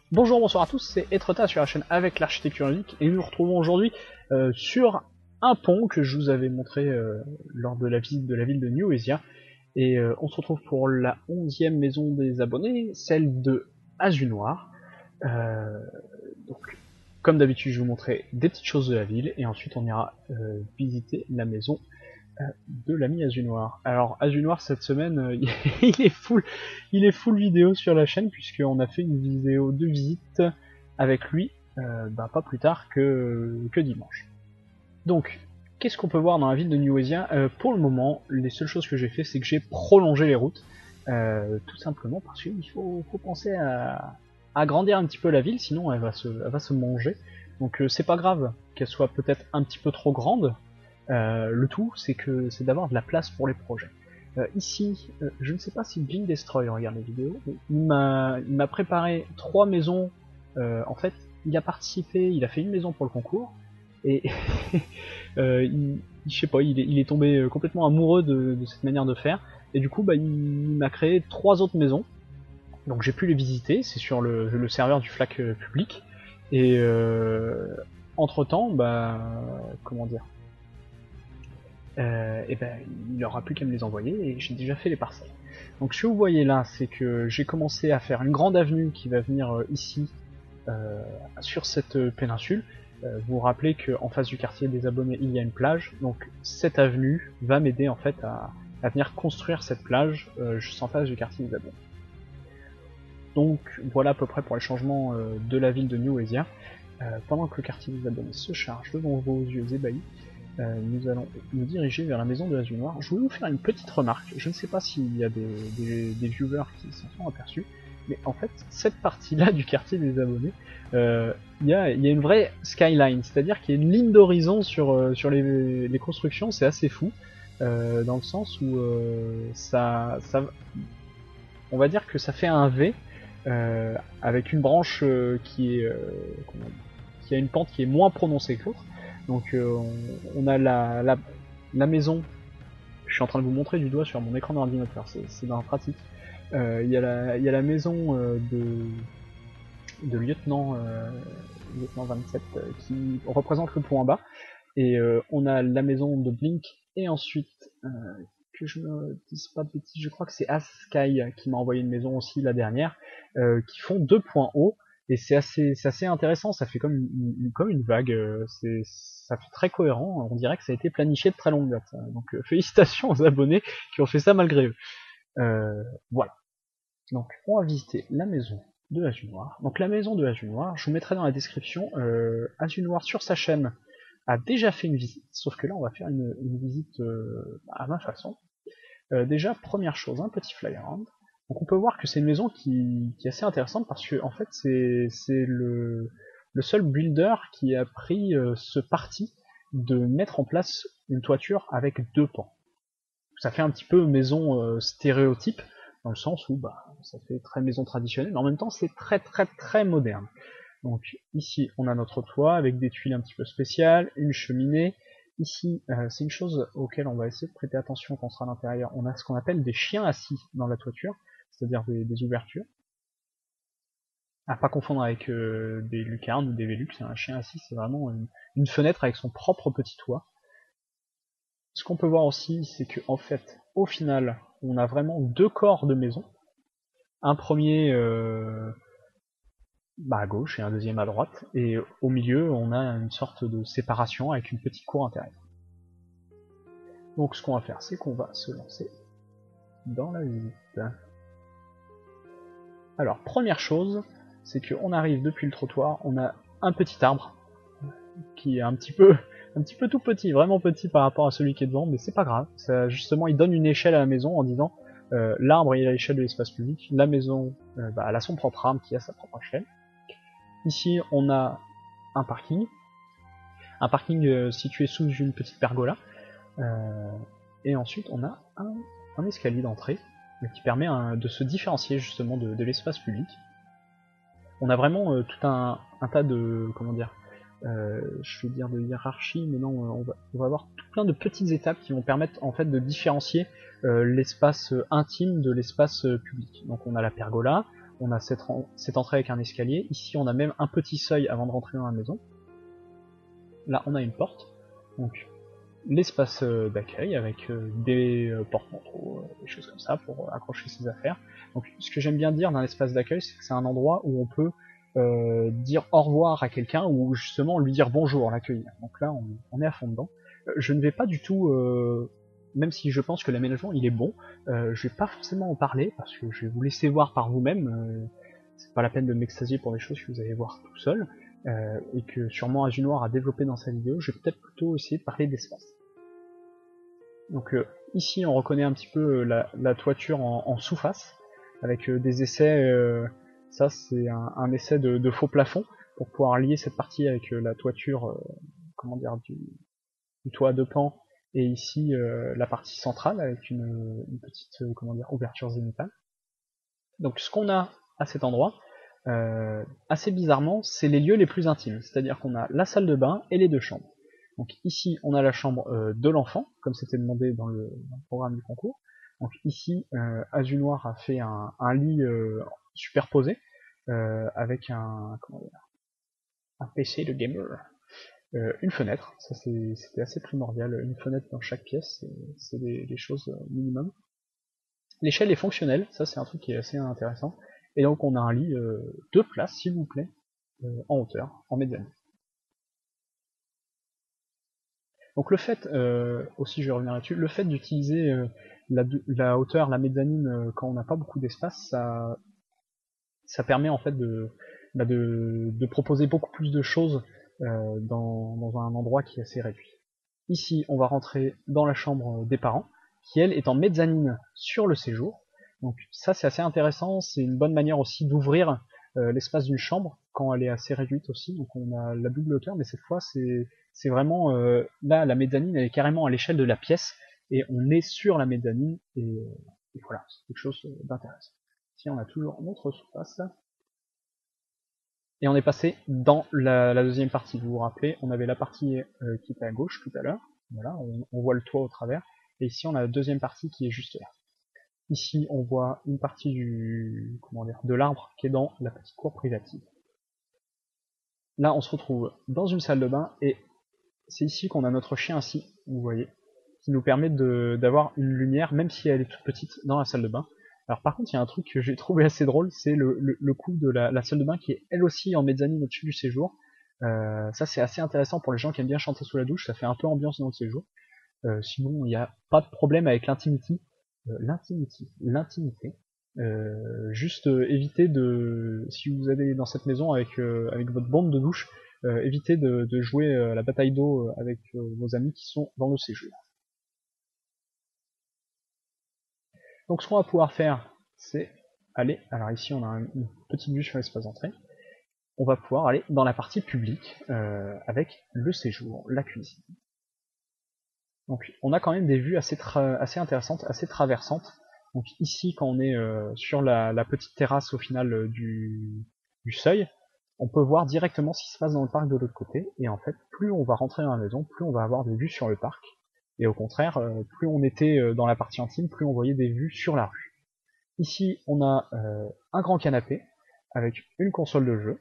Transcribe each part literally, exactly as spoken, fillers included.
Bonjour, bonsoir à tous, c'est Etretat sur la chaîne avec l'architecture unique et nous nous retrouvons aujourd'hui euh, sur un pont que je vous avais montré euh, lors de la visite de la ville de New-Ésia. Et euh, on se retrouve pour la onzième maison des abonnés, celle de Azunoir. Euh, donc, comme d'habitude, je vais vous montrer des petites choses de la ville et ensuite on ira euh, visiter la maison de l'ami Azunoir. Alors Azunoir cette semaine euh, il est full il est full vidéo sur la chaîne puisqu'on a fait une vidéo de visite avec lui euh, bah, pas plus tard que, que dimanche. Donc qu'est-ce qu'on peut voir dans la ville de New-Ésia? euh, Pour le moment les seules choses que j'ai fait c'est que j'ai prolongé les routes euh, tout simplement parce qu'il faut, faut penser à, à agrandir un petit peu la ville sinon elle va se, elle va se manger. Donc euh, c'est pas grave qu'elle soit peut-être un petit peu trop grande. Euh, le tout, c'est que c'est d'avoir de la place pour les projets. Euh, ici, euh, je ne sais pas si Jim Destroy regarde les vidéos, mais il m'a il m'a préparé trois maisons. Euh, en fait, il a participé, il a fait une maison pour le concours, et euh, il, je sais pas, il est, il est tombé complètement amoureux de, de cette manière de faire, et du coup, bah, il, il m'a créé trois autres maisons. Donc j'ai pu les visiter, c'est sur le, le serveur du Flac euh, public, et euh, entre temps, bah, comment dire. Euh, et ben il n'aura plus qu'à me les envoyer et j'ai déjà fait les parcelles. Donc ce que vous voyez là, c'est que j'ai commencé à faire une grande avenue qui va venir euh, ici, euh, sur cette péninsule. Euh, vous vous rappelez qu'en face du quartier des abonnés, il y a une plage, donc cette avenue va m'aider en fait à, à venir construire cette plage euh, juste en face du quartier des abonnés. Donc voilà à peu près pour les changements euh, de la ville de New-Ésia. Euh, pendant que le quartier des abonnés se charge devant vos yeux ébahis, Euh, nous allons nous diriger vers la maison de Azunoir. Je voulais vous faire une petite remarque, je ne sais pas s'il y a des, des, des viewers qui s'en sont aperçus, mais en fait, cette partie-là du quartier des abonnés, euh, il y, a, y a une vraie skyline, c'est-à-dire qu'il y a une ligne d'horizon sur, euh, sur les, les constructions, c'est assez fou, euh, dans le sens où euh, ça, ça, on va dire que ça fait un V, euh, avec une branche euh, qui est, euh, comment dire, qui a une pente qui est moins prononcée que l'autre. Donc euh, on, on a la, la, la maison, je suis en train de vous montrer du doigt sur mon écran d'ordinateur, c'est dans pratique. Euh, il y, y a la maison euh, de, de lieutenant, euh, lieutenant vingt-sept euh, qui représente le pont en bas, et euh, on a la maison de Blink, et ensuite, euh, que je me dise pas de bêtises, je crois que c'est Asky qui m'a envoyé une maison aussi la dernière, euh, qui font deux points hauts. Et c'est assez, c'est assez intéressant, ça fait comme une, une, comme une vague, euh, c'est, ça fait très cohérent, on dirait que ça a été planifié de très longue date. Donc euh, félicitations aux abonnés qui ont fait ça malgré eux. Euh, voilà. Donc on va visiter la maison de Azunoir. Donc la maison de Azunoir, je vous mettrai dans la description, euh, Azunoir sur sa chaîne a déjà fait une visite, sauf que là on va faire une, une visite euh, à ma façon. Euh, déjà, première chose, un petit fly-around. Donc on peut voir que c'est une maison qui, qui est assez intéressante parce que en fait c'est le, le seul builder qui a pris euh, ce parti de mettre en place une toiture avec deux pans. Ça fait un petit peu maison euh, stéréotype, dans le sens où bah, ça fait très maison traditionnelle, mais en même temps c'est très très très moderne. Donc ici on a notre toit avec des tuiles un petit peu spéciales, une cheminée. Ici, euh, c'est une chose auquel on va essayer de prêter attention quand on sera à l'intérieur. On a ce qu'on appelle des chiens assis dans la toiture, c'est-à-dire des, des ouvertures. À pas confondre avec euh, des lucarnes ou des Velux. Un chien assis, c'est vraiment une, une fenêtre avec son propre petit toit. Ce qu'on peut voir aussi, c'est que en fait, au final, on a vraiment deux corps de maison. Un premier euh, bah à gauche et un deuxième à droite, et au milieu, on a une sorte de séparation avec une petite cour intérieure. Donc ce qu'on va faire, c'est qu'on va se lancer dans la visite. Alors, première chose, c'est qu'on arrive depuis le trottoir, on a un petit arbre, qui est un petit peu un petit peu tout petit, vraiment petit par rapport à celui qui est devant, mais c'est pas grave. Ça, justement, il donne une échelle à la maison en disant euh, l'arbre est à l'échelle de l'espace public, la maison euh, bah, elle a son propre arbre qui a sa propre échelle. Ici, on a un parking, un parking euh, situé sous une petite pergola, euh, et ensuite on a un, un escalier d'entrée qui permet hein, de se différencier justement de, de l'espace public. On a vraiment euh, tout un, un tas de, comment dire, euh, je vais dire de hiérarchie, mais non, on va, on va avoir tout plein de petites étapes qui vont permettre en fait de différencier euh, l'espace intime de l'espace public. Donc on a la pergola, on a cette, cette entrée avec un escalier. Ici, on a même un petit seuil avant de rentrer dans la maison. Là, on a une porte. Donc, l'espace d'accueil avec des porte-manteaux, des choses comme ça pour accrocher ses affaires. Donc, ce que j'aime bien dire d'un espace d'accueil, c'est que c'est un endroit où on peut euh, dire au revoir à quelqu'un ou justement lui dire bonjour, l'accueillir. Donc là, on, on est à fond dedans. Je ne vais pas du tout, euh, même si je pense que l'aménagement il est bon, euh, je vais pas forcément en parler parce que je vais vous laisser voir par vous-même. Euh, c'est pas la peine de m'extasier pour des choses que vous allez voir tout seul. Euh, et que sûrement Azunoir a développé dans sa vidéo, je vais peut-être plutôt essayer de parler d'espace. Donc euh, ici on reconnaît un petit peu euh, la, la toiture en, en sous-face, avec euh, des essais, euh, ça c'est un, un essai de, de faux plafond, pour pouvoir lier cette partie avec euh, la toiture, euh, comment dire, du, du toit à deux pans, et ici euh, la partie centrale avec une, une petite euh, comment dire, ouverture zénithale. Donc ce qu'on a à cet endroit, Euh, assez bizarrement, c'est les lieux les plus intimes, c'est-à-dire qu'on a la salle de bain et les deux chambres. Donc ici, on a la chambre euh, de l'enfant, comme c'était demandé dans le, dans le programme du concours. Donc ici, euh, Azunoir a fait un, un lit euh, superposé, euh, avec un, comment dire, un P C de gamer. Euh, une fenêtre, ça c'était assez primordial, une fenêtre dans chaque pièce, c'est des, des choses minimum. L'échelle est fonctionnelle, ça c'est un truc qui est assez intéressant. Et donc on a un lit euh, deux places, s'il vous plaît, euh, en hauteur, en mezzanine. Donc le fait, euh, aussi je vais revenir là-dessus, le fait d'utiliser euh, la, la hauteur, la mezzanine euh, quand on n'a pas beaucoup d'espace, ça, ça permet en fait de, bah de, de proposer beaucoup plus de choses euh, dans, dans un endroit qui est assez réduit. Ici, on va rentrer dans la chambre des parents, qui elle est en mezzanine sur le séjour. Donc ça c'est assez intéressant, c'est une bonne manière aussi d'ouvrir euh, l'espace d'une chambre quand elle est assez réduite aussi. Donc on a la double hauteur, mais cette fois c'est c'est vraiment euh, là la mezzanine elle est carrément à l'échelle de la pièce et on est sur la mezzanine et, et voilà, c'est quelque chose d'intéressant. Ici on a toujours notre surface et on est passé dans la, la deuxième partie. Vous vous rappelez, on avait la partie euh, qui était à gauche tout à l'heure. Voilà, on, on voit le toit au travers et ici on a la deuxième partie qui est juste là. Ici, on voit une partie du, comment dire, de l'arbre qui est dans la petite cour privative. Là, on se retrouve dans une salle de bain et c'est ici qu'on a notre chien assis, vous voyez, qui nous permet d'avoir une lumière, même si elle est toute petite, dans la salle de bain. Alors par contre, il y a un truc que j'ai trouvé assez drôle, c'est le, le, le coup de la, la salle de bain qui est elle aussi en mezzanine au-dessus du séjour. Euh, ça, c'est assez intéressant pour les gens qui aiment bien chanter sous la douche, ça fait un peu ambiance dans le séjour. Euh, sinon, il n'y a pas de problème avec l'intimité. Euh, l'intimité, l'intimité. Euh, juste euh, évitez de, si vous allez dans cette maison avec euh, avec votre bande de douche, euh, évitez de, de jouer euh, la bataille d'eau avec euh, vos amis qui sont dans le séjour. Donc ce qu'on va pouvoir faire, c'est aller, alors ici on a une petite vue sur l'espace d'entrée, on va pouvoir aller dans la partie publique euh, avec le séjour, la cuisine. Donc on a quand même des vues assez, assez intéressantes, assez traversantes. Donc ici, quand on est euh, sur la, la petite terrasse au final euh, du, du seuil, on peut voir directement ce qui se passe dans le parc de l'autre côté. Et en fait, plus on va rentrer dans la maison, plus on va avoir des vues sur le parc. Et au contraire, euh, plus on était euh, dans la partie intime, plus on voyait des vues sur la rue. Ici, on a euh, un grand canapé avec une console de jeu.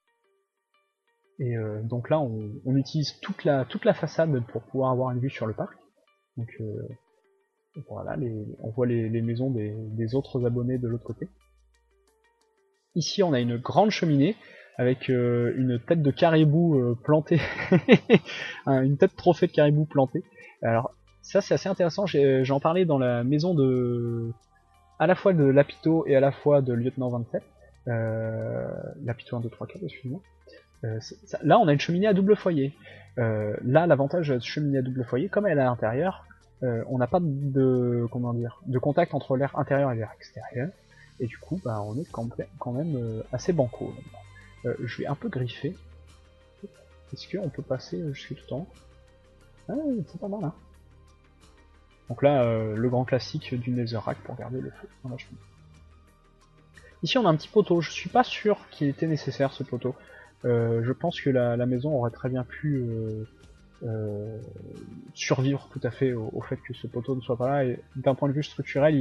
Et euh, donc là, on, on utilise toute la, toute la façade pour pouvoir avoir une vue sur le parc. Donc euh, voilà, les, on voit les, les maisons des, des autres abonnés de l'autre côté. Ici, on a une grande cheminée avec euh, une tête de caribou euh, plantée, une tête trophée de caribou plantée. Alors ça, c'est assez intéressant. J'en parlais dans la maison de, à la fois de Lapito et à la fois de Lieutenant vingt-sept. Euh, Lapito un, deux, trois, quatre, excuse-moi. Euh, ça, là, on a une cheminée à double foyer. Euh, là, l'avantage de la cheminée à double foyer, comme elle est à l'intérieur, euh, on n'a pas de, comment dire, de contact entre l'air intérieur et l'air extérieur. Et du coup, bah, on est quand même euh, assez banco. Euh, je vais un peu griffer. Est-ce qu'on peut passer jusqu'à tout en haut? Ah, c'est pas mal, hein. Donc là, euh, le grand classique du Netherrack pour garder le feu dans la cheminée. Ici, on a un petit poteau. Je suis pas sûr qu'il était nécessaire, ce poteau. Euh, je pense que la, la maison aurait très bien pu euh, euh, survivre tout à fait au, au fait que ce poteau ne soit pas là. Et d'un point de vue structurel, il est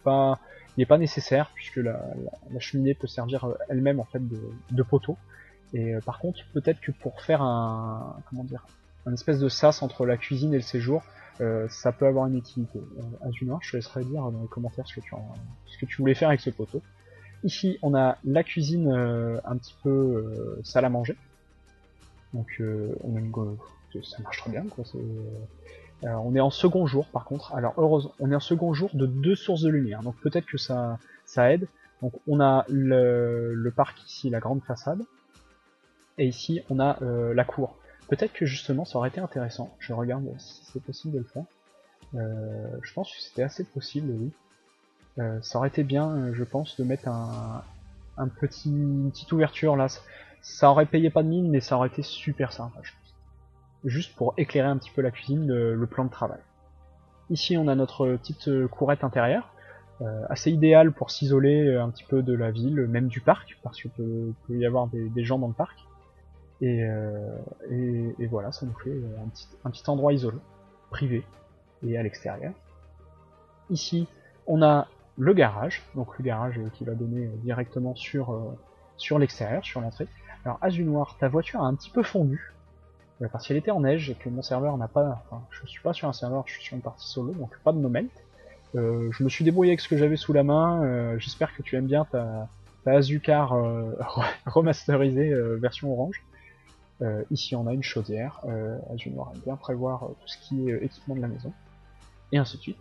pas, il est pas nécessaire puisque la, la, la cheminée peut servir elle-même en fait de, de poteau. Et euh, par contre, peut-être que pour faire un, comment dire, un espèce de sas entre la cuisine et le séjour, euh, ça peut avoir une utilité. Euh, Azunoir, je te laisserai dire dans les commentaires ce que tu, en, ce que tu voulais faire avec ce poteau. Ici, on a la cuisine euh, un petit peu euh, salle à manger. Donc, euh, on a une, ça marche très bien, quoi. Euh, on est en second jour, par contre. Alors, heureusement, on est en second jour de deux sources de lumière. Donc, peut-être que ça, ça aide. Donc, on a le, le parc ici, la grande façade. Et ici, on a euh, la cour. Peut-être que justement, ça aurait été intéressant. Je regarde si c'est possible de le faire. Euh, je pense que c'était assez possible, oui. Euh, ça aurait été bien, je pense, de mettre un, un petit, une petite ouverture là. Ça aurait payé pas de mine, mais ça aurait été super sympa, je pense. Juste pour éclairer un petit peu la cuisine, le, le plan de travail. Ici, on a notre petite courette intérieure, euh, assez idéale pour s'isoler un petit peu de la ville, même du parc, parce qu'il peut, peut y avoir des, des gens dans le parc. Et, euh, et, et voilà, ça nous fait un petit, un petit endroit isolé, privé, et à l'extérieur. Ici, on a le garage, donc le garage qui va donner directement sur, euh, sur l'extérieur, sur l'entrée. Alors Azunoir, ta voiture a un petit peu fondu, euh, parce qu'elle était en neige et que mon serveur n'a pas... Enfin, je suis pas sur un serveur, je suis sur une partie solo, donc pas de moment. Euh, je me suis débrouillé avec ce que j'avais sous la main, euh, j'espère que tu aimes bien ta, ta Azucar euh, remasterisée euh, version orange. Euh, ici on a une chaudière, euh, Azunoir aime bien prévoir euh, tout ce qui est euh, équipement de la maison, et ainsi de suite.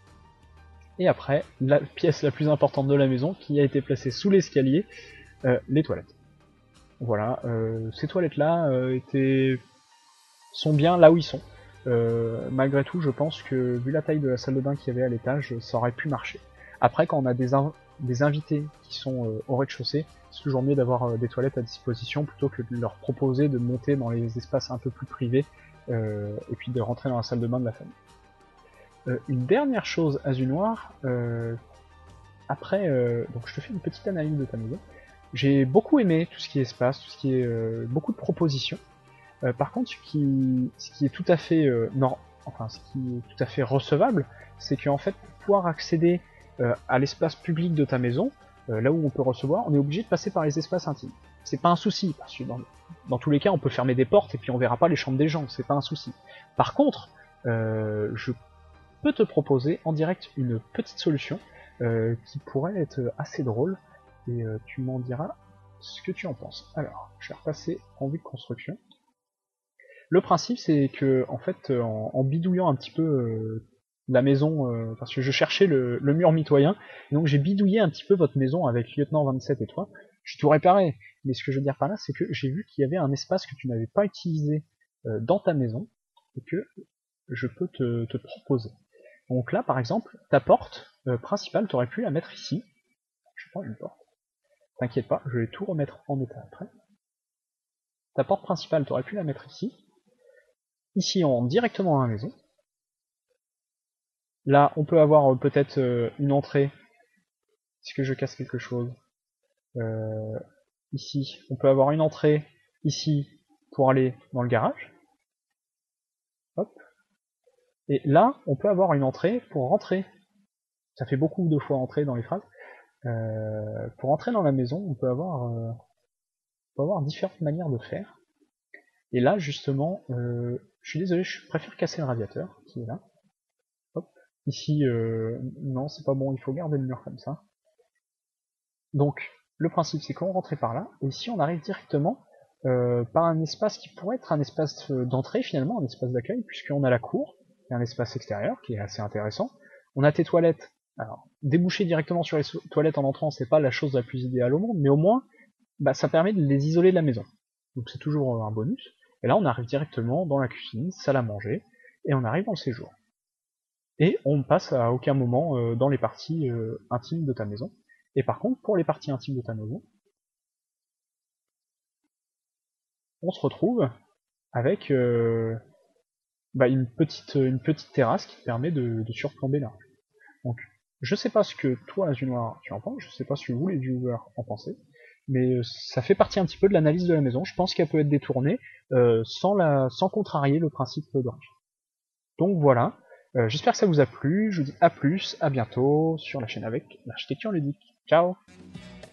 Et après, la pièce la plus importante de la maison, qui a été placée sous l'escalier, euh, les toilettes. Voilà, euh, ces toilettes-là euh, étaient... sont bien là où ils sont. Euh, malgré tout, je pense que, vu la taille de la salle de bain qu'il y avait à l'étage, ça aurait pu marcher. Après, quand on a des, in des invités qui sont euh, au rez-de-chaussée, c'est toujours mieux d'avoir euh, des toilettes à disposition, plutôt que de leur proposer de monter dans les espaces un peu plus privés, euh, et puis de rentrer dans la salle de bain de la famille. Euh, une dernière chose, Azunoir, euh, après, euh, donc je te fais une petite analyse de ta maison. J'ai beaucoup aimé tout ce qui est espace, tout ce qui est euh, beaucoup de propositions. Euh, par contre, ce qui, ce qui est tout à fait euh, non, enfin ce qui est tout à fait recevable, c'est qu'en fait, pour pouvoir accéder euh, à l'espace public de ta maison, euh, là où on peut recevoir, on est obligé de passer par les espaces intimes. C'est pas un souci, parce que dans, dans tous les cas, on peut fermer des portes et puis on verra pas les chambres des gens, c'est pas un souci. Par contre, euh, je peux te proposer en direct une petite solution euh, qui pourrait être assez drôle, et euh, tu m'en diras ce que tu en penses. Alors, je vais repasser en vue de construction. Le principe, c'est que, en fait, en, en bidouillant un petit peu euh, la maison, euh, parce que je cherchais le, le mur mitoyen, donc j'ai bidouillé un petit peu votre maison avec Lieutenant vingt-sept et toi. J'ai tout réparé, mais ce que je veux dire par là, c'est que j'ai vu qu'il y avait un espace que tu n'avais pas utilisé euh, dans ta maison, et que je peux te, te proposer. Donc là, par exemple, ta porte euh, principale, tu aurais pu la mettre ici. Je prends une porte. T'inquiète pas, je vais tout remettre en état après. Ta porte principale, tu aurais pu la mettre ici. Ici, on rentre directement dans la maison. Là, on peut avoir euh, peut-être euh, une entrée. Est-ce que je casse quelque chose euh, Ici, on peut avoir une entrée ici pour aller dans le garage. Hop. Et là, on peut avoir une entrée pour rentrer. Ça fait beaucoup de fois entrer dans les phrases. Euh, pour entrer dans la maison, on peut avoir, euh, on peut avoir différentes manières de faire. Et là, justement, euh, je suis désolé, je préfère casser le radiateur qui est là. Hop. Ici, euh, non, c'est pas bon, il faut garder le mur comme ça. Donc, le principe, c'est qu'on rentrait par là, et ici, on arrive directement euh, par un espace qui pourrait être un espace d'entrée, finalement, un espace d'accueil, puisqu'on a la cour, et un espace extérieur qui est assez intéressant. On a tes toilettes. Alors, déboucher directement sur les toilettes en entrant, c'est pas la chose la plus idéale au monde, mais au moins, bah, ça permet de les isoler de la maison. Donc c'est toujours un bonus. Et là, on arrive directement dans la cuisine, salle à manger, et on arrive dans le séjour. Et on passe à aucun moment euh, dans les parties euh, intimes de ta maison. Et par contre, pour les parties intimes de ta maison, on se retrouve avec euh, bah, une, petite, une petite terrasse qui permet de, de surplomber large. Donc, je sais pas ce que toi, Azunoir, tu en penses, je sais pas ce que vous, les viewers, en pensez, mais ça fait partie un petit peu de l'analyse de la maison. Je pense qu'elle peut être détournée euh, sans, la, sans contrarier le principe d'origine. Donc voilà, Euh, J'espère que ça vous a plu, je vous dis à plus, à bientôt sur la chaîne avec l'architecture ludique. Ciao!